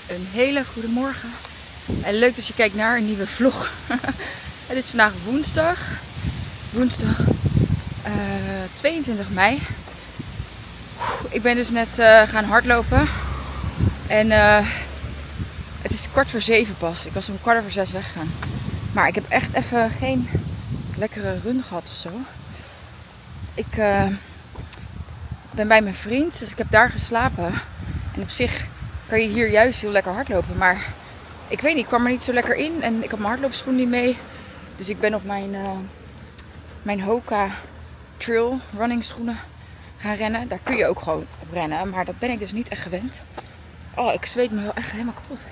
Een hele goede morgen. En leuk dat je kijkt naar een nieuwe vlog. Het is vandaag woensdag. Woensdag 22 mei. Ik ben dus net gaan hardlopen. En het is 6:15 pas. Ik was om 6:15 weggegaan. Maar ik heb echt even geen lekkere run gehad of zo. Ik ben bij mijn vriend, dus ik heb daar geslapen. En op zich kan je hier juist heel lekker hardlopen. Maar ik weet niet, ik kwam er niet zo lekker in. En ik had mijn hardloopschoen niet mee. Dus ik ben op mijn Hoka Trail running schoenen gaan rennen. Daar kun je ook gewoon op rennen. Maar dat ben ik dus niet echt gewend. Oh, ik zweet me wel echt helemaal kapot.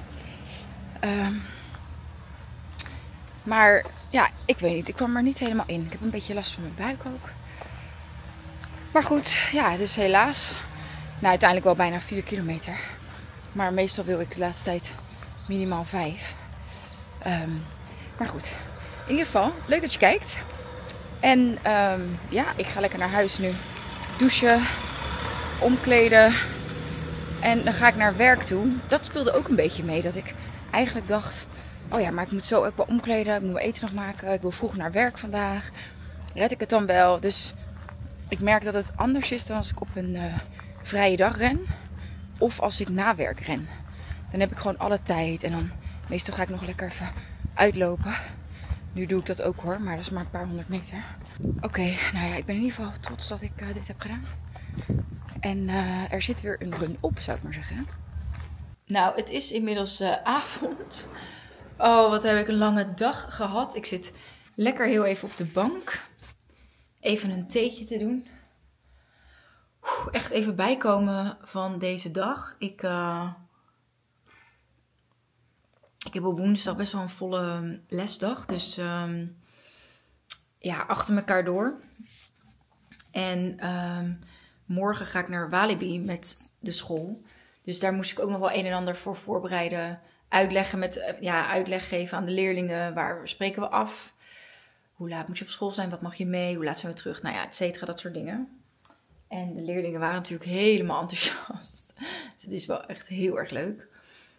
Maar ja, ik weet niet. Ik kwam er niet helemaal in. Ik heb een beetje last van mijn buik ook. Maar goed, ja, dus helaas. Nou, uiteindelijk wel bijna 4 kilometer. Maar meestal wil ik de laatste tijd minimaal 5. Maar goed, in ieder geval, leuk dat je kijkt. En ja, ik ga lekker naar huis nu. Douchen, omkleden. En dan ga ik naar werk toe. Dat speelde ook een beetje mee. Dat ik eigenlijk dacht, oh ja, maar ik moet zo ook wel omkleden. Ik moet mijn eten nog maken. Ik wil vroeg naar werk vandaag. Red ik het dan wel? Dus ik merk dat het anders is dan als ik op een vrije dag ren. Of als ik na werk ren. Dan heb ik gewoon alle tijd. En dan meestal ga ik nog lekker even uitlopen. Nu doe ik dat ook hoor. Maar dat is maar een paar 100 meter. Oké, nou ja, ik ben in ieder geval trots dat ik dit heb gedaan. En er zit weer een run op, zou ik maar zeggen. Nou, het is inmiddels avond. Oh, wat heb ik een lange dag gehad. Ik zit lekker heel even op de bank. Even een theetje te doen. Echt even bijkomen van deze dag. Ik heb op woensdag best wel een volle lesdag. Dus ja, achter elkaar door. En morgen ga ik naar Walibi met de school. Dus daar moest ik ook nog wel een en ander voor voorbereiden. Uitleg geven aan de leerlingen. Waar spreken we af? Hoe laat moet je op school zijn? Wat mag je mee? Hoe laat zijn we terug? Nou ja, et cetera, dat soort dingen. En de leerlingen waren natuurlijk helemaal enthousiast. Dus het is wel echt heel erg leuk.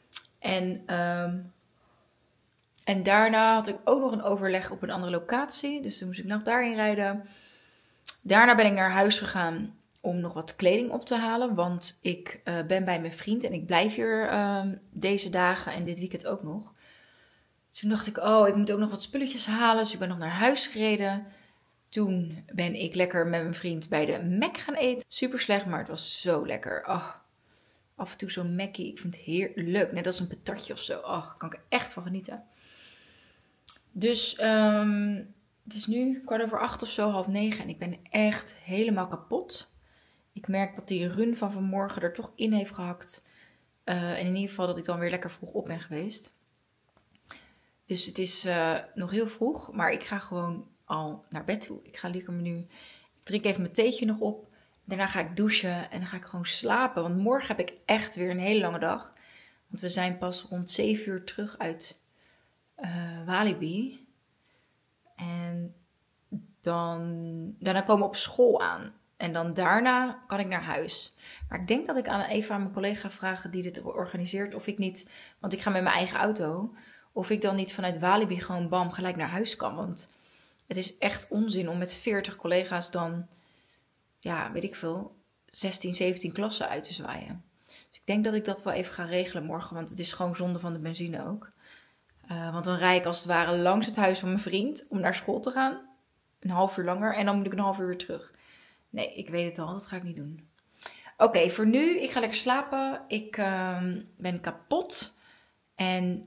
En daarna had ik ook nog een overleg op een andere locatie. Dus toen moest ik nog daarheen rijden. Daarna ben ik naar huis gegaan om nog wat kleding op te halen. Want ik ben bij mijn vriend en ik blijf hier deze dagen en dit weekend ook nog. Toen dacht ik, oh, ik moet ook nog wat spulletjes halen. Dus ik ben nog naar huis gereden. Toen ben ik lekker met mijn vriend bij de Mac gaan eten. Super slecht, maar het was zo lekker. Oh, af en toe zo'n Mackie, ik vind het heerlijk. Net als een patatje of zo. Oh, daar kan ik er echt van genieten. Dus het is nu 7:15 of zo, 8:30. En ik ben echt helemaal kapot. Ik merk dat die run van vanmorgen er toch in heeft gehakt. En in ieder geval dat ik dan weer lekker vroeg op ben geweest. Dus het is nog heel vroeg, maar ik ga gewoon al naar bed toe. Ik ga lekker nu. Ik drink even mijn theetje nog op. Daarna ga ik douchen en dan ga ik gewoon slapen. Want morgen heb ik echt weer een hele lange dag. Want we zijn pas rond 7 uur terug uit Walibi. En daarna komen we op school aan. En dan daarna kan ik naar huis. Maar ik denk dat ik even aan mijn collega vragen die dit organiseert. Of ik niet, want ik ga met mijn eigen auto. Of ik dan niet vanuit Walibi gewoon bam gelijk naar huis kan. Want het is echt onzin om met 40 collega's dan, ja, weet ik veel, 16, 17 klassen uit te zwaaien. Dus ik denk dat ik dat wel even ga regelen morgen. Want het is gewoon zonde van de benzine ook. Want dan rijd ik als het ware langs het huis van mijn vriend om naar school te gaan. Een half uur langer. En dan moet ik een half uur weer terug. Nee, ik weet het al. Dat ga ik niet doen. Oké, voor nu. Ik ga lekker slapen. Ik ben kapot. En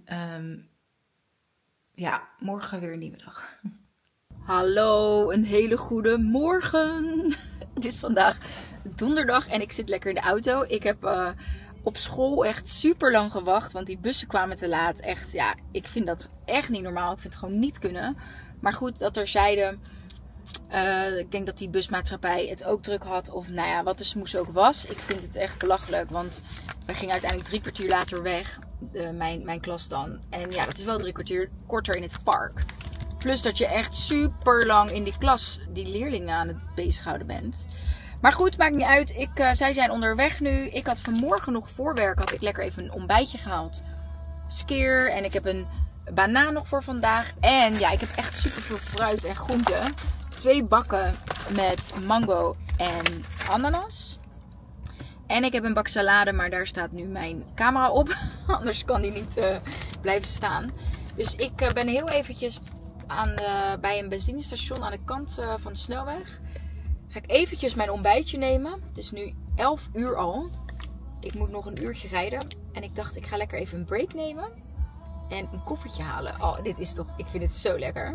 ja, morgen weer een nieuwe dag. Hallo, een hele goede morgen. Het is vandaag donderdag en ik zit lekker in de auto. Ik heb op school echt super lang gewacht, want die bussen kwamen te laat. Echt, ja, ik vind dat echt niet normaal. Ik vind het gewoon niet kunnen. Maar goed, dat er zeiden, ik denk dat die busmaatschappij het ook druk had. Of nou ja, wat de smoes ook was. Ik vind het echt belachelijk, want we gingen uiteindelijk 3 kwartier later weg. Mijn klas dan. En ja, dat is wel 3 kwartier korter in het park. Plus dat je echt super lang in die klas die leerlingen aan het bezighouden bent. Maar goed, maakt niet uit. Zij zijn onderweg nu. Ik had vanmorgen nog voor werk, had ik lekker even een ontbijtje gehaald. Skyr. En ik heb een banaan nog voor vandaag. En ja, ik heb echt super veel fruit en groenten. 2 bakken met mango en ananas. En ik heb een bak salade, maar daar staat nu mijn camera op. Anders kan die niet blijven staan. Dus ik ben heel eventjes bij een benzinestation aan de kant van de snelweg. Ga ik eventjes mijn ontbijtje nemen. Het is nu 11 uur al. Ik moet nog een uurtje rijden. En ik dacht, ik ga lekker even een break nemen. En een koffietje halen. Oh, dit is toch... Ik vind het zo lekker.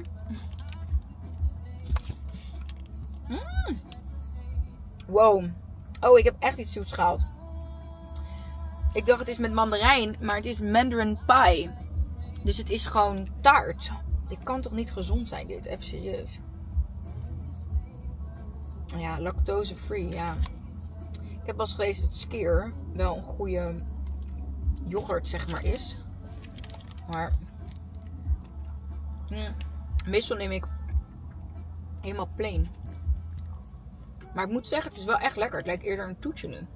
Wow. Oh, ik heb echt iets zoets gehaald. Ik dacht het is met mandarijn, maar het is mandarin pie. Dus het is gewoon taart. Dit kan toch niet gezond zijn, dit? Even serieus. Ja, lactose free, ja. Ik heb wel eens gelezen dat Skyr wel een goede yoghurt, zeg maar, is. Maar meestal neem ik helemaal plain. Maar ik moet zeggen, het is wel echt lekker. Het lijkt eerder een toetje nu.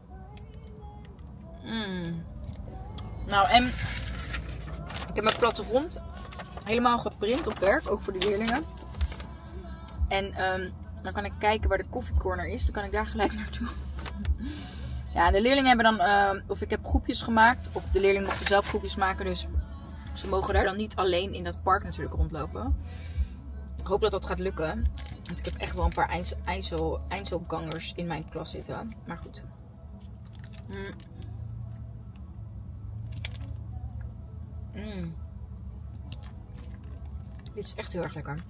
Nou, en ik heb mijn plattegrond helemaal geprint op werk. Ook voor de leerlingen. En dan kan ik kijken waar de koffiecorner is. Dan kan ik daar gelijk naartoe. Ja, de leerlingen hebben dan... of ik heb groepjes gemaakt. Of de leerlingen mochten zelf groepjes maken. Dus ze mogen daar dan niet alleen in dat park natuurlijk rondlopen. Ik hoop dat dat gaat lukken. Want ik heb echt wel een paar Einzelgangers in mijn klas zitten. Maar goed. Dit is echt heel erg lekker.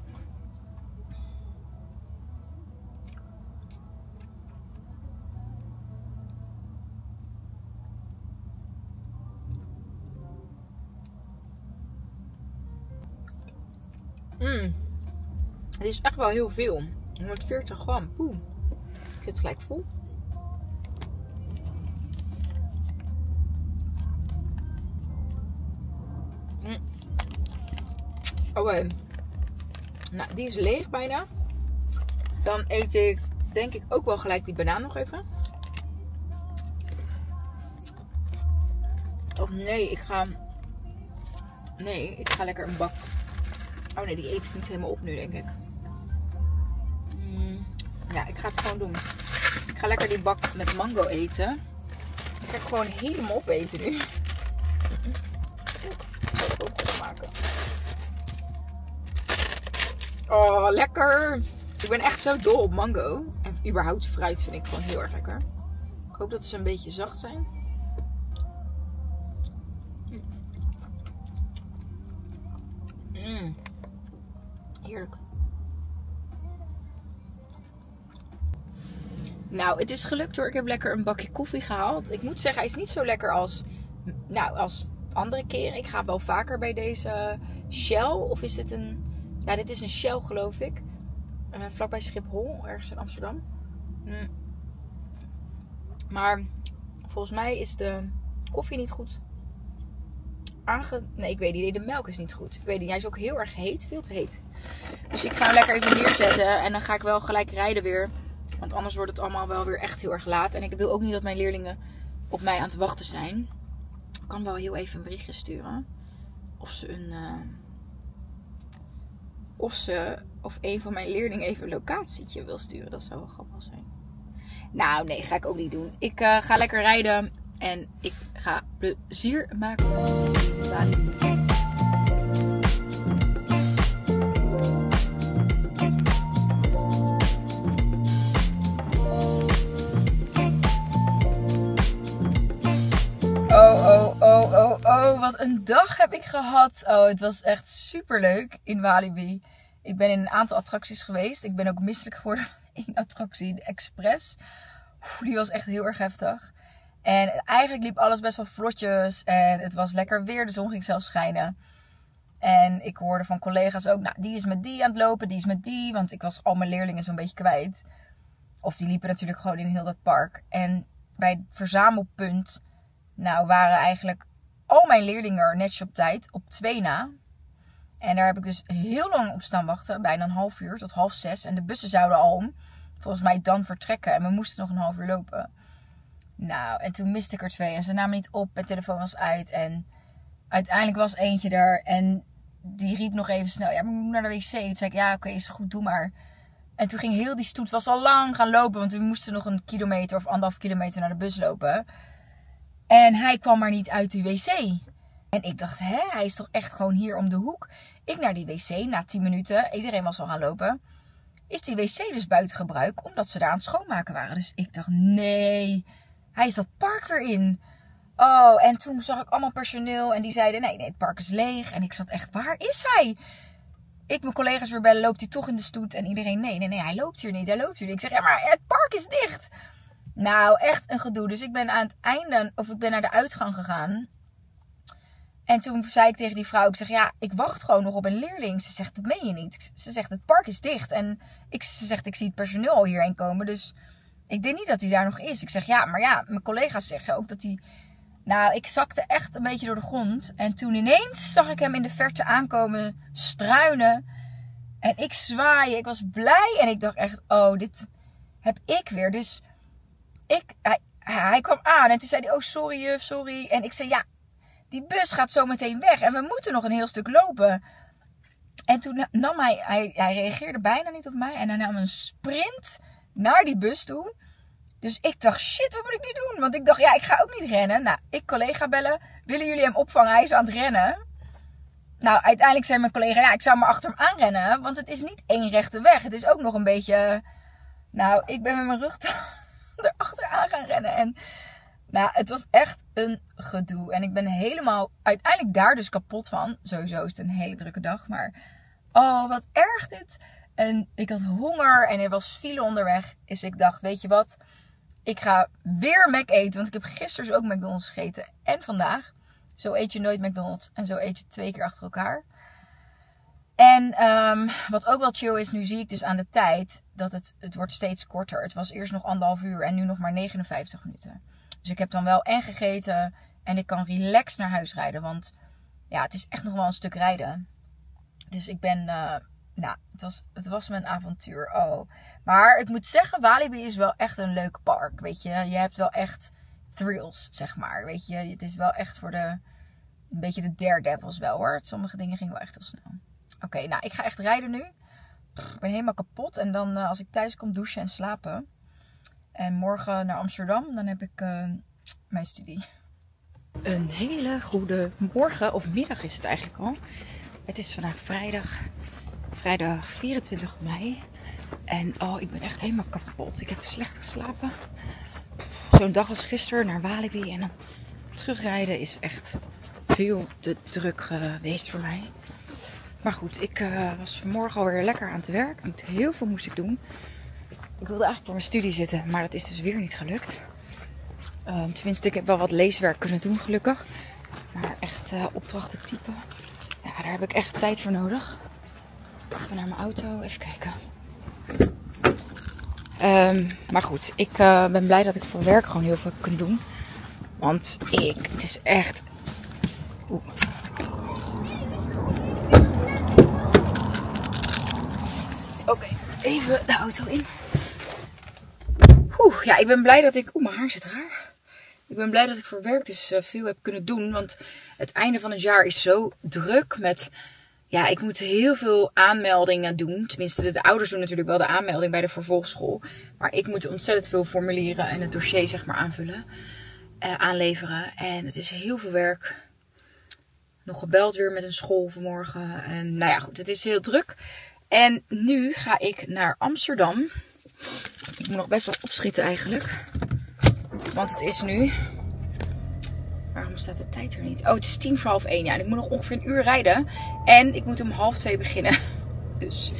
Het is echt wel heel veel. 140 gram. Poeh. Ik zit gelijk vol. Oké. Nou, die is leeg bijna. Dan eet ik, denk ik, ook wel gelijk die banaan nog even. Of nee, ik ga lekker een bak. Oh nee, die eet ik niet helemaal op nu, denk ik. Ja, ik ga het gewoon doen. Ik ga lekker die bak met mango eten. Ik ga het gewoon helemaal opeten nu. Dat zal ik ook wel maken. Oh, lekker. Ik ben echt zo dol op mango. En überhaupt fruit vind ik gewoon heel erg lekker. Ik hoop dat ze een beetje zacht zijn. Heerlijk. Nou, het is gelukt hoor. Ik heb lekker een bakje koffie gehaald. Ik moet zeggen, hij is niet zo lekker als andere keren. Ik ga wel vaker bij deze Shell. Of is dit een... Ja, dit is een Shell geloof ik. Vlakbij Schiphol, ergens in Amsterdam. Maar volgens mij is de koffie niet goed Nee, ik weet niet. De melk is niet goed. Ik weet niet. Hij is ook heel erg heet. Veel te heet. Dus ik ga hem lekker even neerzetten. En dan ga ik wel gelijk rijden weer. Want anders wordt het allemaal wel weer echt heel erg laat. En ik wil ook niet dat mijn leerlingen op mij aan het wachten zijn. Ik kan wel heel even een berichtje sturen. Of een van mijn leerlingen even een locatietje wil sturen. Dat zou wel grappig zijn. Nou, nee, ga ik ook niet doen. Ik ga lekker rijden. En ik ga plezier maken. Oh, wat een dag heb ik gehad. Oh, het was echt super leuk in Walibi. Ik ben in een aantal attracties geweest. Ik ben ook misselijk geworden van één attractie, de Express. Die was echt heel erg heftig. En eigenlijk liep alles best wel vlotjes. En het was lekker weer. De zon ging zelfs schijnen. En ik hoorde van collega's ook, nou, die is met die aan het lopen, die is met die. Want ik was al mijn leerlingen zo'n beetje kwijt. Of die liepen natuurlijk gewoon in heel dat park. En bij het verzamelpunt, nou, waren eigenlijk al mijn leerlingen er netjes op tijd. Op 2 na. En daar heb ik dus heel lang op staan wachten. Bijna een half uur tot 5:30. En de bussen zouden al om. volgens mij dan vertrekken. En we moesten nog een half uur lopen. Nou, en toen miste ik er 2. En ze namen niet op. Mijn telefoon was uit. En uiteindelijk was eentje er. En die riep nog even snel. Ja, maar ik moet naar de wc. Toen zei ik, ja, oké, is goed, doe maar. En toen ging heel die stoet, was al lang gaan lopen. Want we moesten nog 1 kilometer of 1,5 kilometer naar de bus lopen. En hij kwam maar niet uit de wc. En ik dacht, hij is toch echt gewoon hier om de hoek. Ik naar die wc, na 10 minuten. Iedereen was al gaan lopen. Is die wc dus buiten gebruik, omdat ze daar aan het schoonmaken waren. Dus ik dacht, nee, hij is dat park weer in. Oh, en toen zag ik allemaal personeel en die zeiden, nee, het park is leeg. En ik zat echt, waar is hij? Ik mijn collega's weer bellen, loopt hij toch in de stoet? En iedereen, nee, hij loopt hier niet, Ik zeg, ja, maar het park is dicht. Nou, echt een gedoe. Dus ik ben aan het einde, of ik ben naar de uitgang gegaan. En toen zei ik tegen die vrouw, ik zeg, ja, ik wacht gewoon nog op een leerling. Ze zegt, dat meen je niet. Ze zegt, het park is dicht. En ze zegt, ik zie het personeel al hierheen komen. Dus ik denk niet dat hij daar nog is. Ik zeg, ja, maar ja, mijn collega's zeggen ook dat hij... Nou, ik zakte echt een beetje door de grond. En toen ineens zag ik hem in de verte aankomen, struinen. En ik zwaaien, ik was blij. En ik dacht echt, oh, dit heb ik weer. Dus hij kwam aan en toen zei hij, oh, sorry juf, sorry. En ik zei, ja, die bus gaat zo meteen weg en we moeten nog een heel stuk lopen. En toen nam hij reageerde bijna niet op mij. En hij nam een sprint naar die bus toe. Dus ik dacht, shit, wat moet ik nu doen? Want ik dacht, ja, ik ga ook niet rennen. Nou, ik collega bellen. Willen jullie hem opvangen? Hij is aan het rennen. Nou, uiteindelijk zei mijn collega, ja, ik zou maar achter hem aanrennen. Want het is niet één rechte weg. Het is ook nog een beetje... Nou, ik ben met mijn rug erachteraan gaan rennen. En nou, het was echt een gedoe. En ik ben helemaal uiteindelijk daar dus kapot van. Sowieso is het een hele drukke dag. Maar, oh, wat erg dit. En ik had honger en er was file onderweg. Dus ik dacht, weet je wat? Ik ga weer Mac eten. Want ik heb gisteren dus ook McDonald's gegeten. En vandaag. Zo eet je nooit McDonald's. En zo eet je 2 keer achter elkaar. En wat ook wel chill is, nu zie ik dus aan de tijd dat het wordt steeds korter. Het was eerst nog 1,5 uur en nu nog maar 59 minuten. Dus ik heb dan wel en gegeten en ik kan relaxed naar huis rijden. Want ja, het is echt nog wel een stuk rijden. Dus ik ben, nou, het was mijn avontuur. Oh. Maar ik moet zeggen, Walibi is wel echt een leuk park. Weet je, je hebt wel echt thrills, zeg maar. Weet je, het is wel echt voor een beetje de daredevils wel hoor. Sommige dingen gingen wel echt heel snel. Oké, nou, ik ga echt rijden nu. Ik ben helemaal kapot. En dan als ik thuis kom douchen en slapen. En morgen naar Amsterdam. Dan heb ik mijn studie. Een hele goede morgen. Of middag is het eigenlijk al. Het is vandaag vrijdag. Vrijdag 24 mei. En oh, ik ben echt helemaal kapot. Ik heb slecht geslapen. Zo'n dag als gisteren naar Walibi. En dan terugrijden is echt veel te druk geweest voor mij. Maar goed, ik was vanmorgen alweer lekker aan het werk. Heel veel moest ik doen. Ik wilde eigenlijk voor mijn studie zitten, maar dat is dus weer niet gelukt. Tenminste, ik heb wel wat leeswerk kunnen doen, gelukkig. Maar echt opdrachten typen, ja, daar heb ik echt tijd voor nodig. Even naar mijn auto, even kijken. Maar goed, ik ben blij dat ik voor werk gewoon heel veel heb kunnen doen. Want het is echt... Oké, even de auto in. Ja, ik ben blij dat ik... mijn haar zit raar. Ik ben blij dat ik voor werk dus veel heb kunnen doen. Want het einde van het jaar is zo druk met... Ja, ik moet heel veel aanmeldingen doen. Tenminste, de ouders doen natuurlijk wel de aanmelding bij de vervolgschool. Maar ik moet ontzettend veel formulieren en het dossier zeg maar aanvullen. Aanleveren. En het is heel veel werk. Nog gebeld weer met een school vanmorgen. En nou ja, goed, het is heel druk. En nu ga ik naar Amsterdam. Ik moet nog best wel opschieten eigenlijk. Want het is nu... Waarom staat de tijd er niet? Oh, het is 1:50. Ja, en ik moet nog ongeveer 1 uur rijden. En ik moet om 1:30 beginnen. Dus...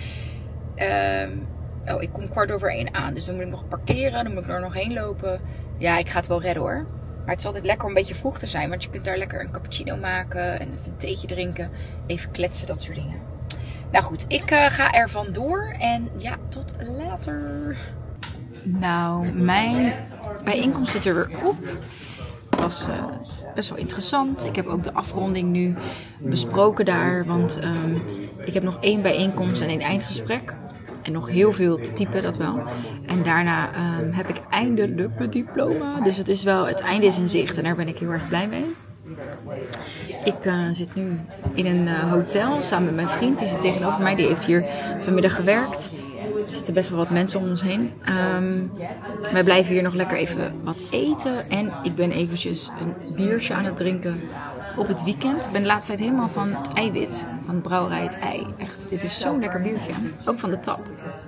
ik kom 1:15 aan. Dus dan moet ik nog parkeren. Dan moet ik er nog heen lopen. Ja, ik ga het wel redden hoor. Maar het is altijd lekker om een beetje vroeg te zijn. Want je kunt daar lekker een cappuccino maken. En even een theetje drinken. Even kletsen, dat soort dingen. Nou goed, ik ga er vandoor. En ja, tot later. Nou, mijn bijeenkomst zit er weer op. Het was best wel interessant. Ik heb ook de afronding nu besproken daar. Want ik heb nog 1 bijeenkomst en 1 eindgesprek. En nog heel veel te typen, dat wel. En daarna heb ik eindelijk mijn diploma. Dus het einde is in zicht en daar ben ik heel erg blij mee. Ik zit nu in een hotel samen met mijn vriend. Die zit tegenover mij. Die heeft hier vanmiddag gewerkt. Er zitten best wel wat mensen om ons heen. Wij blijven hier nog lekker even wat eten. En ik ben eventjes een biertje aan het drinken op het weekend. Ik ben de laatste tijd helemaal van het eiwit. Van Brouwerij Het Ei. Echt, dit is zo'n lekker biertje. Ook van de tap.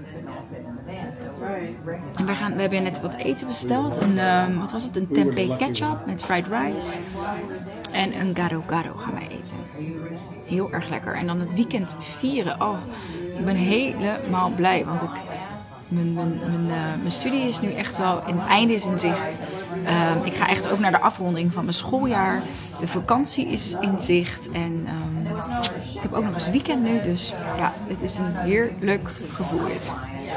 En we hebben net wat eten besteld. Wat was het? Een tempeh ketchup met fried rice. En een gado gado gaan wij eten. Heel erg lekker. En dan het weekend vieren. Oh, ik ben helemaal blij. Want mijn studie is nu echt wel... Het einde is in zicht. Ik ga echt ook naar de afronding van mijn schooljaar. De vakantie is in zicht. En ik heb ook nog eens weekend nu. Dus ja, het is een heerlijk gevoel dit.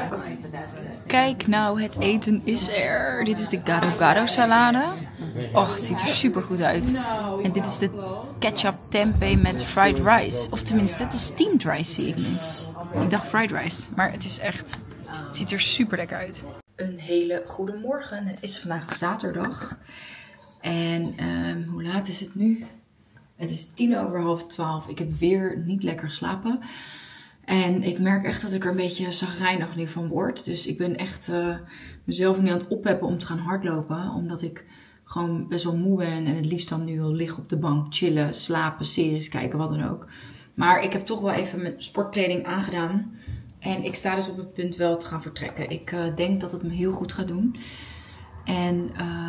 Kijk nou, het eten is er. Dit is de gado gado salade. Och, het ziet er super goed uit. En dit is de ketchup tempeh met fried rice. Of tenminste, het is steamed rice zie ik nu. Ik dacht fried rice, maar het is echt... Het ziet er super lekker uit. Een hele goede morgen. Het is vandaag zaterdag. En hoe laat is het nu? Het is 11:10. Ik heb weer niet lekker geslapen. En ik merk echt dat ik er een beetje chagrijnig nu van word. Dus ik ben echt mezelf nu aan het oppeppen om te gaan hardlopen. Omdat ik gewoon best wel moe ben. En het liefst dan nu al liggen op de bank, chillen, slapen, series kijken, wat dan ook. Maar ik heb toch wel even mijn sportkleding aangedaan. En ik sta dus op het punt wel te gaan vertrekken. Ik denk dat het me heel goed gaat doen. En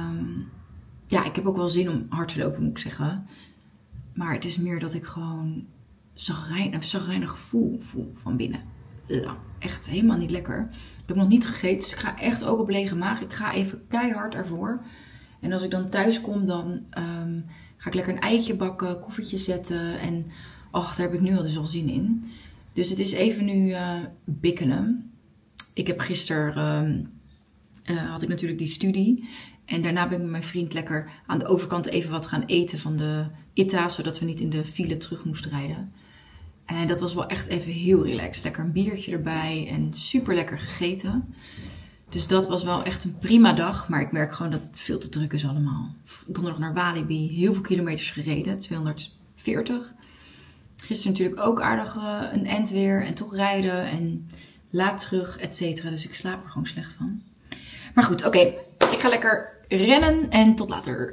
ja, ik heb ook wel zin om hard te lopen, moet ik zeggen. Maar het is meer dat ik gewoon een chagrijnig gevoel voel van binnen. Echt helemaal niet lekker. Ik heb nog niet gegeten, dus ik ga echt ook op lege maag. Ik ga even keihard ervoor. En als ik dan thuis kom, dan ga ik lekker een eitje bakken, koffietje zetten. En ach, daar heb ik nu al dus al zin in. Dus het is even nu bikkelen. Ik heb gisteren, had ik natuurlijk die studie. En daarna ben ik met mijn vriend lekker aan de overkant even wat gaan eten van de ITA. Zodat we niet in de file terug moesten rijden. En dat was wel echt even heel relaxed. Lekker een biertje erbij en super lekker gegeten. Dus dat was wel echt een prima dag. Maar ik merk gewoon dat het veel te druk is allemaal. Donderdag naar Walibi, heel veel kilometers gereden. 240. Gisteren natuurlijk ook aardig een end weer. En toch rijden en laat terug, et cetera. Dus ik slaap er gewoon slecht van. Maar goed, oké. Ik ga lekker rennen en tot later.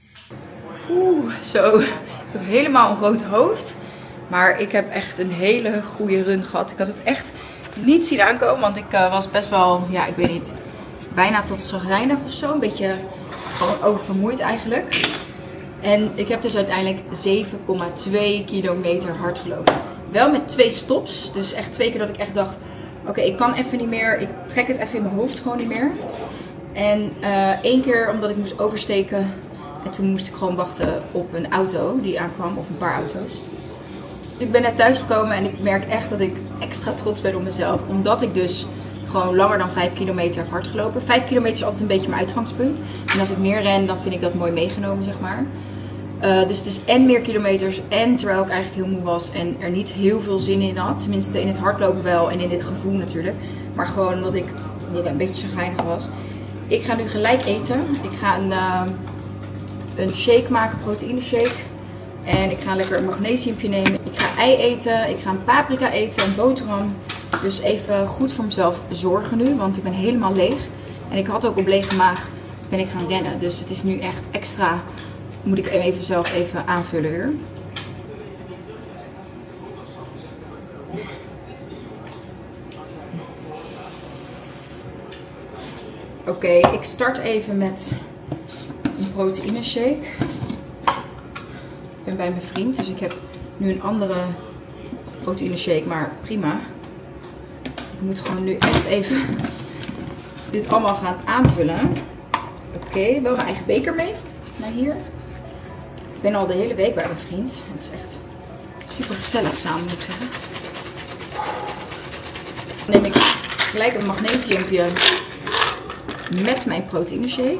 Zo. Ik heb helemaal een rood hoofd. Maar ik heb echt een hele goede run gehad. Ik had het echt niet zien aankomen. Want ik was best wel, ja, ik weet niet, bijna tot chagrijnig of zo. Een beetje gewoon oververmoeid eigenlijk. En ik heb dus uiteindelijk 7,2 kilometer hard gelopen. Wel met 2 stops. Dus echt 2 keer dat ik echt dacht, oké, ik kan even niet meer. Ik trek het even in mijn hoofd gewoon niet meer. En 1 keer omdat ik moest oversteken. En toen moest ik gewoon wachten op een auto die aankwam. Of een paar auto's. Ik ben net thuis gekomen en ik merk echt dat ik extra trots ben op mezelf. Omdat ik dus gewoon langer dan 5 kilometer heb hard gelopen. 5 kilometer is altijd een beetje mijn uitgangspunt. En als ik meer ren, dan vind ik dat mooi meegenomen, zeg maar. Dus het is en meer kilometers en terwijl ik eigenlijk heel moe was en er niet heel veel zin in had. Tenminste in het hardlopen wel en in dit gevoel natuurlijk. Maar gewoon omdat ik een beetje chagrijnig was. Ik ga nu gelijk eten. Ik ga een shake maken, proteïne shake. En ik ga lekker een magnesiumpje nemen. Ik ga ei eten, ik ga een paprika eten, een boterham. Dus even goed voor mezelf zorgen nu, want ik ben helemaal leeg. En ik had ook op lege maag ben ik gaan rennen. Dus het is nu echt extra, moet ik even zelf even aanvullen weer. Oké, ik start even met een proteïne shake. Ik ben bij mijn vriend, dus ik heb nu een andere proteïne shake, maar prima. Ik moet gewoon nu echt even dit allemaal gaan aanvullen. Oké, wel mijn eigen beker mee naar hier. Ik ben al de hele week bij mijn vriend. Het is echt super gezellig samen, moet ik zeggen. Dan neem ik gelijk een magnesiumpje met mijn proteïne shake.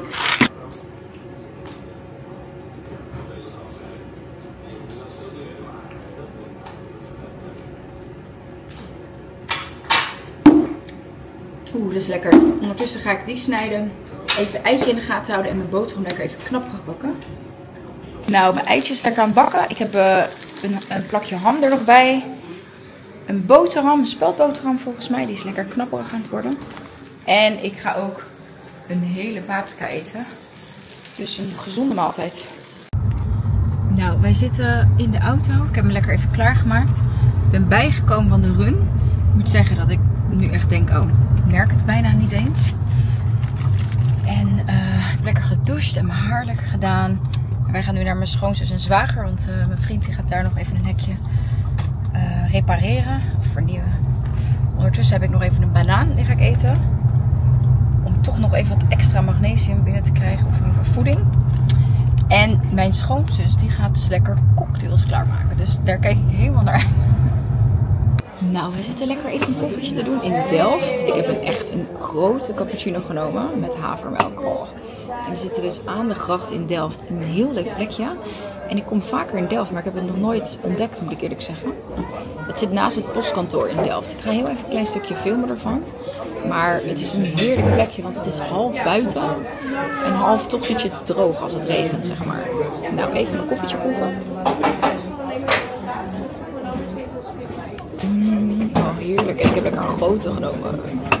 Oeh, dat is lekker. Ondertussen ga ik die snijden. Even eitje in de gaten houden en mijn boterham lekker even knapperig bakken. Nou, mijn eitje is lekker aan het bakken. Ik heb een plakje ham er nog bij. Een boterham, een speldboterham volgens mij. Die is lekker knapperig aan het worden. En ik ga ook een hele paprika eten. Dus een gezonde maaltijd. Nou, wij zitten in de auto. Ik heb me lekker even klaargemaakt. Ik ben bijgekomen van de run. Ik moet zeggen dat ik nu echt denk, oh, ik merk het bijna niet eens. En ik heb lekker gedoucht en mijn haar lekker gedaan. En wij gaan nu naar mijn schoonzus en zwager. Want mijn vriend die gaat daar nog even een hekje repareren. Of vernieuwen. Ondertussen heb ik nog even een banaan. Die ga ik eten. Om toch nog even wat extra magnesium binnen te krijgen. Of in ieder geval voeding. En mijn schoonzus die gaat dus lekker cocktails klaarmaken. Dus daar kijk ik helemaal naar uit. Nou, we zitten lekker even een koffietje te doen in Delft. Ik heb echt een grote cappuccino genomen met havermelk. Oh. En we zitten dus aan de gracht in Delft. Een heel leuk plekje. En ik kom vaker in Delft, maar ik heb het nog nooit ontdekt, moet ik eerlijk zeggen. Het zit naast het postkantoor in Delft. Ik ga heel even een klein stukje filmen ervan. Maar het is een heerlijk plekje, want het is half buiten. En half toch zit je droog als het regent, zeg maar. Nou, even mijn koffietje proeven. Oh, heerlijk. En ik heb lekker een grote genomen.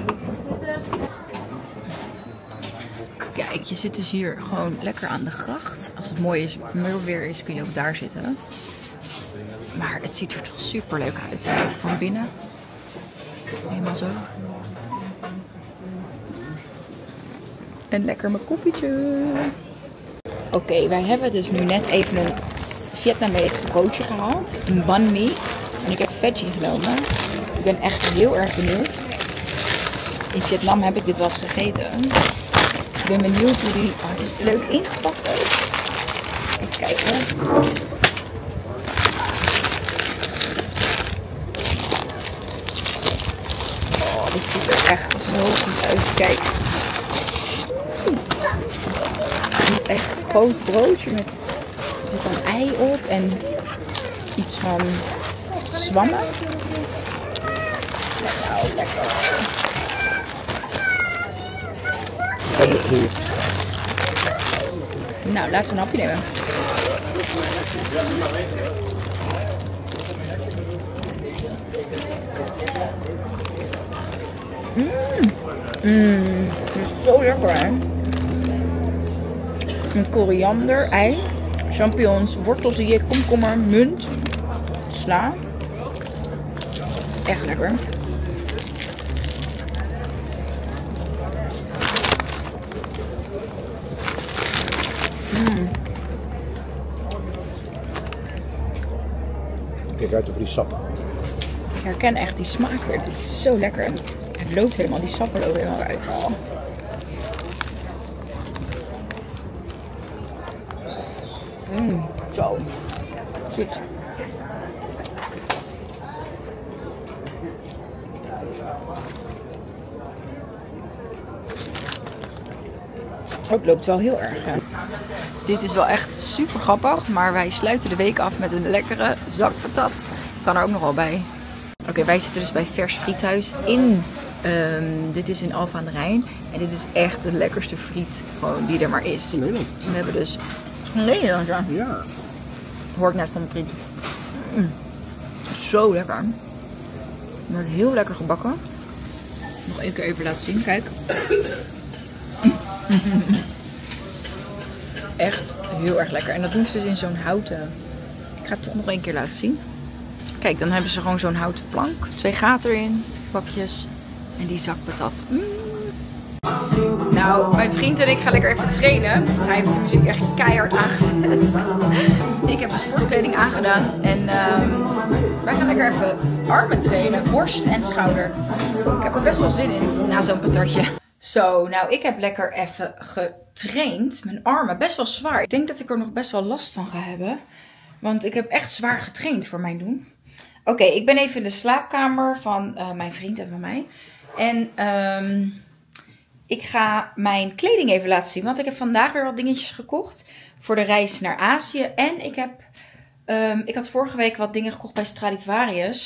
Kijk, je zit dus hier gewoon lekker aan de gracht. Als het mooi is, weer is, kun je ook daar zitten. Maar het ziet er toch super leuk uit. Van binnen. Helemaal zo. En lekker mijn koffietje. Oké, wij hebben dus nu net even een Vietnamees broodje gehaald. Een banh mi. En ik heb veggie genomen. Ik ben echt heel erg benieuwd. In Vietnam heb ik dit wel eens gegeten. Ik ben benieuwd hoe die... Oh, het is leuk ingepakt ook. Even kijken. Oh, dit ziet er echt zo goed uit. Kijk. Echt een groot broodje met... Er zit een ei op en iets van zwammen. Nou, lekker. Nou, laten we een hapje nemen. Het is zo lekker, hè? Een koriander, ei, champignons, wortelzie, komkommer, munt, sla. Echt lekker. Kijk uit over die sap. Ik herken echt die smaak weer. Dit is zo lekker. Het loopt helemaal, die sappen lopen helemaal uit. Oh. Zo. Shit. Oh, het loopt wel heel erg. Hè. Dit is wel echt super grappig, maar wij sluiten de week af met een lekkere zak patat. Kan er ook nog wel bij. Oké, wij zitten dus bij Vers Friethuis in... dit is in Alphen aan de Rijn. En dit is echt de lekkerste friet gewoon die er maar is. Nederland. We hebben dus... Nederland, ja. Ja. Hoor ik net van mijn vriend. Zo lekker. Het wordt heel lekker gebakken. Nog één keer even laten zien, kijk. Echt heel erg lekker. En dat doen ze dus in zo'n houten... Ik ga het toch nog één keer laten zien. Kijk, dan hebben ze gewoon zo'n houten plank. 2 gaten erin, bakjes. En die zak patat. Nou, mijn vriend en ik gaan lekker even trainen. Hij heeft de muziek echt keihard aangezet. Ik heb een sportkleding aangedaan. En wij gaan lekker even armen trainen. Borst en schouder. Ik heb er best wel zin in, na zo'n patatje. Zo, nou ik heb lekker even getraind. Mijn armen, best wel zwaar. Ik denk dat ik er nog best wel last van ga hebben. Want ik heb echt zwaar getraind voor mijn doen. Oké, ik ben even in de slaapkamer van mijn vriend en van mij. En ik ga mijn kleding even laten zien. Want ik heb vandaag weer wat dingetjes gekocht voor de reis naar Azië. En ik had vorige week wat dingen gekocht bij Stradivarius.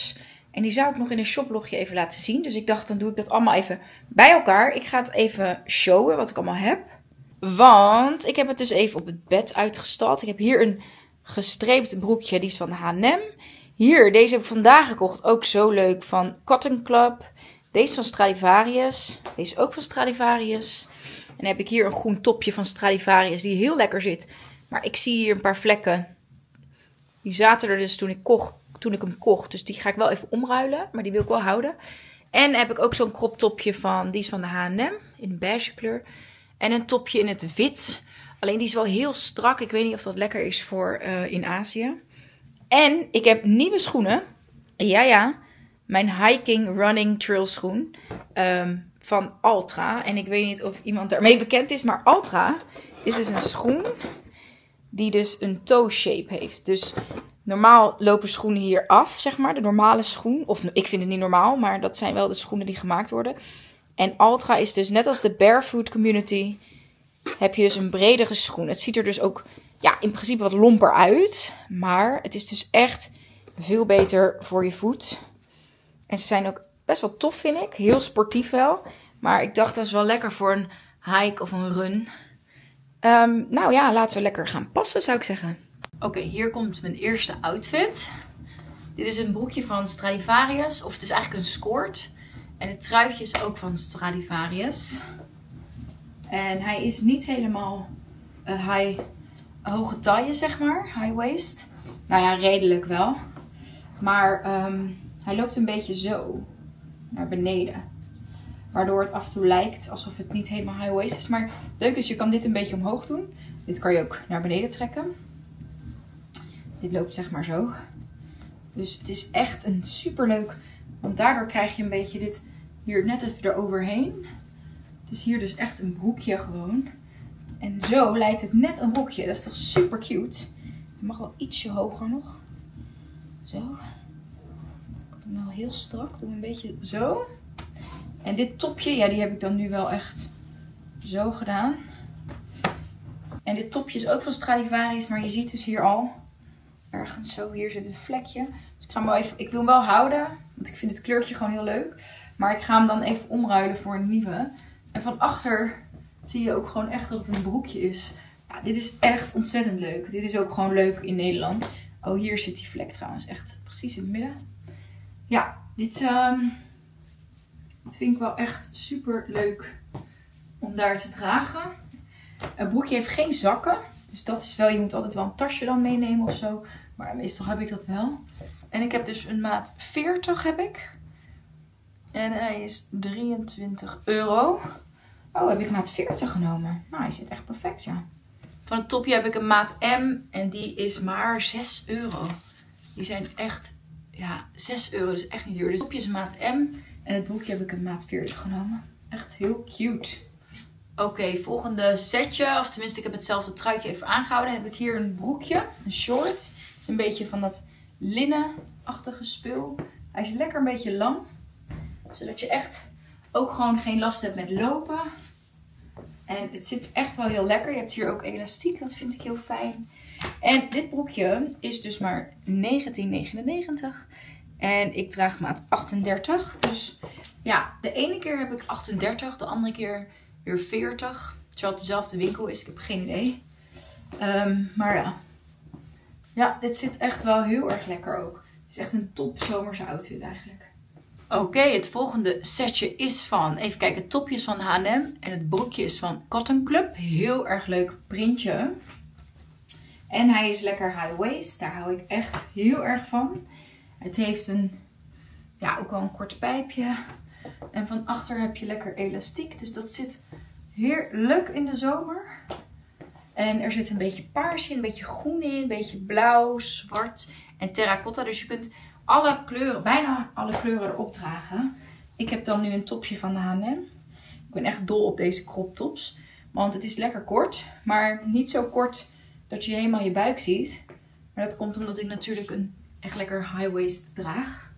En die zou ik nog in een shoplogje even laten zien. Dus ik dacht, dan doe ik dat allemaal even bij elkaar. Ik ga het even showen wat ik allemaal heb. Want ik heb het dus even op het bed uitgestald. Ik heb hier een gestreept broekje. Die is van H&M. Hier, deze heb ik vandaag gekocht. Ook zo leuk, van Cotton Club. Deze van Stradivarius. Deze ook van Stradivarius. En dan heb ik hier een groen topje van Stradivarius die heel lekker zit. Maar ik zie hier een paar vlekken. Die zaten er dus toen ik hem kocht. Dus die ga ik wel even omruilen. Maar die wil ik wel houden. En heb ik ook zo'n crop topje van, die is van de H&M. In een beige kleur. En een topje in het wit. Alleen die is wel heel strak. Ik weet niet of dat lekker is voor in Azië. En ik heb nieuwe schoenen. Ja. Mijn hiking, running, trail schoen. Van Altra. En ik weet niet of iemand daarmee bekend is. Maar Altra is dus een schoen die dus een toe shape heeft. Dus normaal lopen schoenen hier af, zeg maar. De normale schoen. Of ik vind het niet normaal. Maar dat zijn wel de schoenen die gemaakt worden. En Altra is dus net als de barefoot community. Heb je dus een bredere schoen. Het ziet er dus ook in principe wat lomper uit. Maar het is dus echt veel beter voor je voet. En ze zijn ook best wel tof, vind ik. Heel sportief wel. Maar ik dacht, dat is wel lekker voor een hike of een run. Laten we lekker gaan passen, zou ik zeggen. Oké, hier komt mijn eerste outfit. Dit is een broekje van Stradivarius. Of het is eigenlijk een skirt. En het truitje is ook van Stradivarius. En hij is niet helemaal hoge taille, zeg maar. High waist. Nou ja, redelijk wel. Maar hij loopt een beetje zo naar beneden. Waardoor het af en toe lijkt alsof het niet helemaal high waist is. Maar leuk is, je kan dit een beetje omhoog doen. Dit kan je ook naar beneden trekken. Dit loopt zeg maar zo. Dus het is echt een super leuk. Want daardoor krijg je een beetje dit hier net even eroverheen. Het is hier dus echt een broekje gewoon. En zo lijkt het net een rokje. Dat is toch super cute. Het mag wel ietsje hoger nog. Zo. Ik heb hem wel heel strak. Doe een beetje zo. En dit topje, die heb ik dan nu wel echt zo gedaan. En dit topje is ook van Stradivarius. Maar je ziet dus hier al ergens zo. Hier zit een vlekje. Dus ik ga hem wel even. Ik wil hem wel houden. Want ik vind het kleurtje gewoon heel leuk. Maar ik ga hem dan even omruilen voor een nieuwe. En van achter zie je ook gewoon echt dat het een broekje is. Ja, dit is echt ontzettend leuk. Dit is ook gewoon leuk in Nederland. Oh, hier zit die vlek trouwens. Echt precies in het midden. Ja, dit vind ik wel echt super leuk om daar te dragen. Een broekje heeft geen zakken. Dus dat is wel, je moet altijd wel een tasje dan meenemen of zo. Maar meestal heb ik dat wel. En ik heb dus een maat 40 heb ik. En hij is €23. Oh, heb ik maat 40 genomen. Nou, hij zit echt perfect, ja. Van het topje heb ik een maat M. En die is maar €6. Die zijn echt, €6. Dus echt niet duur. Dus het topje is een maat M. En het broekje heb ik een maat 40 genomen. Echt heel cute. Oké, volgende setje. Of tenminste, ik heb hetzelfde truitje even aangehouden. Heb ik hier een broekje. Een short. Het is een beetje van dat linnenachtige spul. Hij is lekker een beetje lang. Zodat je echt ook gewoon geen last hebt met lopen. En het zit echt wel heel lekker. Je hebt hier ook elastiek. Dat vind ik heel fijn. En dit broekje is dus maar €19,99. En ik draag maat 38. Dus ja, de ene keer heb ik 38. De andere keer weer 40. Terwijl het dezelfde winkel is. Ik heb geen idee. Maar ja. Ja, dit zit echt wel heel erg lekker ook. Het is echt een top zomerse outfit eigenlijk. Oké, het volgende setje is van, even kijken, het topje is van H&M en het broekje is van Cotton Club. Heel erg leuk printje. En hij is lekker high waist, daar hou ik echt heel erg van. Het heeft ook wel een kort pijpje. En van achter heb je lekker elastiek, dus dat zit heerlijk in de zomer. En er zit een beetje paars in, een beetje groen in, een beetje blauw, zwart en terracotta. Dus je kunt alle kleuren, bijna alle kleuren erop dragen. Ik heb dan nu een topje van de H&M. Ik ben echt dol op deze crop tops. Want het is lekker kort. Maar niet zo kort dat je helemaal je buik ziet. Maar dat komt omdat ik natuurlijk een echt lekker high waist draag.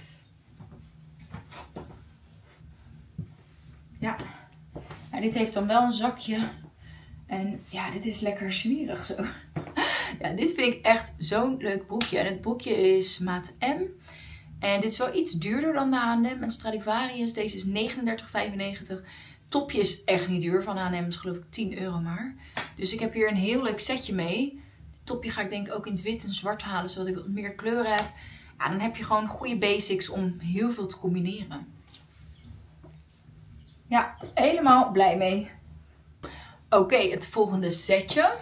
Ja. Nou, dit heeft dan wel een zakje. En ja, dit is lekker zwierig zo. Ja, dit vind ik echt zo'n leuk broekje. En het broekje is maat M. En dit is wel iets duurder dan de H&M en Stradivarius. Deze is €39,95. Topje is echt niet duur van H&M. is geloof ik €10 maar. Dus ik heb hier een heel leuk setje mee. Het topje ga ik denk ik ook in het wit en zwart halen. Zodat ik wat meer kleuren heb. Ja, dan heb je gewoon goede basics om heel veel te combineren. Ja, helemaal blij mee. Oké, het volgende setje.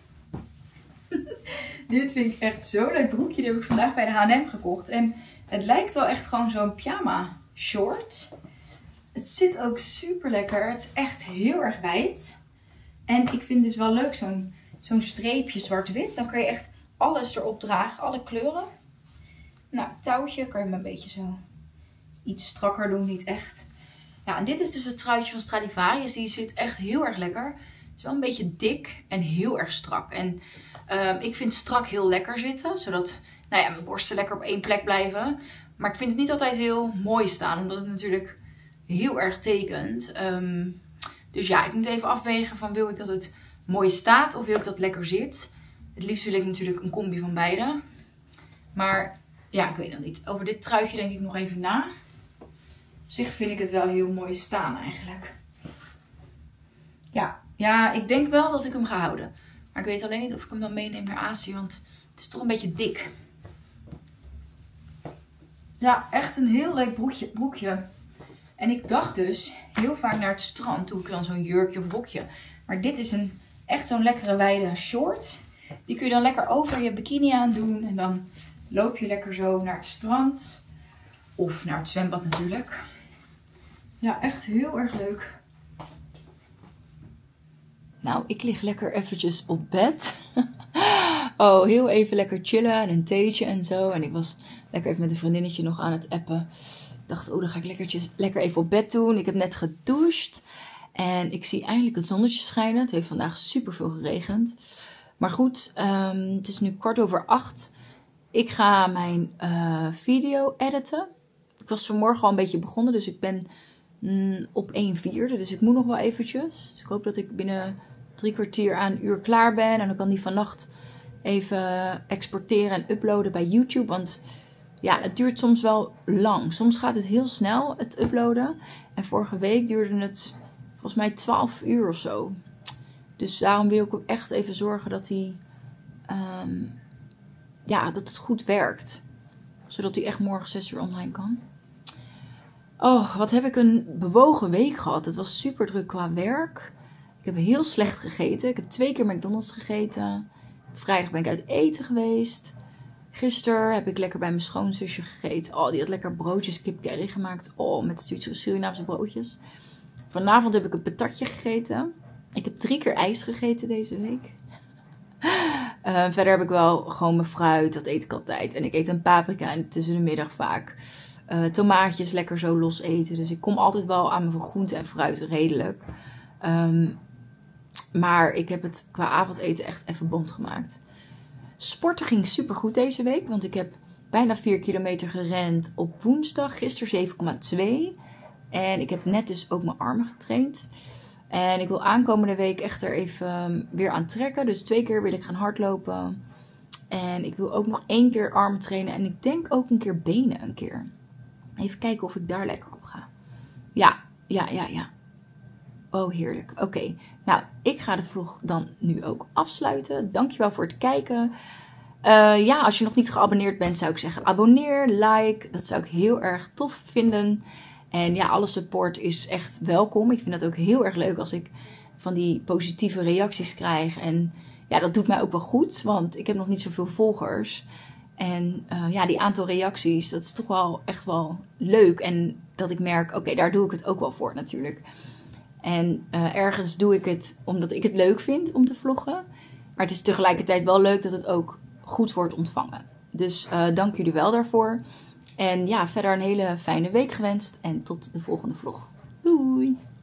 Dit vind ik echt zo'n leuk broekje. Die heb ik vandaag bij de H&M gekocht. En het lijkt wel echt gewoon zo'n pyjama short. Het zit ook super lekker. Het is echt heel erg wijd. En ik vind dus wel leuk zo'n streepje zwart-wit. Dan kan je echt alles erop dragen. Alle kleuren. Nou, touwtje kan je hem een beetje zo iets strakker doen. Niet echt. Ja, en dit is dus het truitje van Stradivarius. Die zit echt heel erg lekker. Het is wel een beetje dik en heel erg strak. En ik vind strak heel lekker zitten. Zodat mijn borsten lekker op één plek blijven. Maar ik vind het niet altijd heel mooi staan. Omdat het natuurlijk heel erg tekent. Dus ja, ik moet even afwegen van wil ik dat het mooi staat of wil ik dat het lekker zit. Het liefst wil ik natuurlijk een combi van beide. Maar ja, ik weet nog niet. Over dit truitje denk ik nog even na. Op zich vind ik het wel heel mooi staan eigenlijk. Ja, ik denk wel dat ik hem ga houden. Maar ik weet alleen niet of ik hem dan meeneem naar Azië. Want het is toch een beetje dik. Ja, echt een heel leuk broekje. En ik dacht dus heel vaak naar het strand. Doe ik dan zo'n jurkje of rokje. Maar dit is echt zo'n lekkere wijde short. Die kun je dan lekker over je bikini aan doen. En dan loop je lekker zo naar het strand. Of naar het zwembad natuurlijk. Ja, echt heel erg leuk. Nou, ik lig lekker eventjes op bed. Oh, heel even lekker chillen en een theetje en zo. En ik was lekker even met een vriendinnetje nog aan het appen. Ik dacht, dan ga ik lekker even op bed doen. Ik heb net gedoucht. En ik zie eindelijk het zonnetje schijnen. Het heeft vandaag super veel geregend. Maar goed, het is nu 7:15. Ik ga mijn video editen. Ik was vanmorgen al een beetje begonnen. Dus ik ben op 1/4. Dus ik moet nog wel eventjes. Dus ik hoop dat ik binnen 3 kwartier aan een uur klaar ben. En dan kan die vannacht even exporteren en uploaden bij YouTube. Want ja, het duurt soms wel lang. Soms gaat het heel snel, het uploaden. En vorige week duurde het volgens mij 12 uur of zo. Dus daarom wil ik ook echt even zorgen dat dat het goed werkt. Zodat hij echt morgen 6 uur online kan. Oh, wat heb ik een bewogen week gehad. Het was super druk qua werk. Ik heb heel slecht gegeten. Ik heb 2 keer McDonald's gegeten. Vrijdag ben ik uit eten geweest. Gisteren heb ik lekker bij mijn schoonzusje gegeten. Oh, die had lekker broodjes kip curry gemaakt. Oh, met Surinaamse broodjes. Vanavond heb ik een patatje gegeten. Ik heb 3 keer ijs gegeten deze week. Verder heb ik wel gewoon mijn fruit. Dat eet ik altijd. En ik eet een paprika en tussen de middag vaak. Tomaatjes lekker zo los eten. Dus ik kom altijd wel aan mijn groente en fruit redelijk. Maar ik heb het qua avondeten echt even bond gemaakt. Sporten ging super goed deze week. Want ik heb bijna 4 kilometer gerend op woensdag. Gisteren 7,2. En ik heb net dus ook mijn armen getraind. En ik wil aankomende week echt er even weer aan trekken. Dus 2 keer wil ik gaan hardlopen. En ik wil ook nog 1 keer armen trainen. En ik denk ook een keer benen een keer. Even kijken of ik daar lekker op ga. Ja. Oh, heerlijk. Oké. Nou, ik ga de vlog dan nu ook afsluiten. Dankjewel voor het kijken. Als je nog niet geabonneerd bent, zou ik zeggen abonneer, like. Dat zou ik heel erg tof vinden. En ja, alle support is echt welkom. Ik vind dat ook heel erg leuk als ik van die positieve reacties krijg. En ja, dat doet mij ook wel goed, want ik heb nog niet zoveel volgers. En die aantal reacties, dat is toch wel echt wel leuk. En dat ik merk, oké, daar doe ik het ook wel voor natuurlijk. En ergens doe ik het omdat ik het leuk vind om te vloggen. Maar het is tegelijkertijd wel leuk dat het ook goed wordt ontvangen. Dus dank jullie wel daarvoor. En ja, verder een hele fijne week gewenst. En tot de volgende vlog. Doei!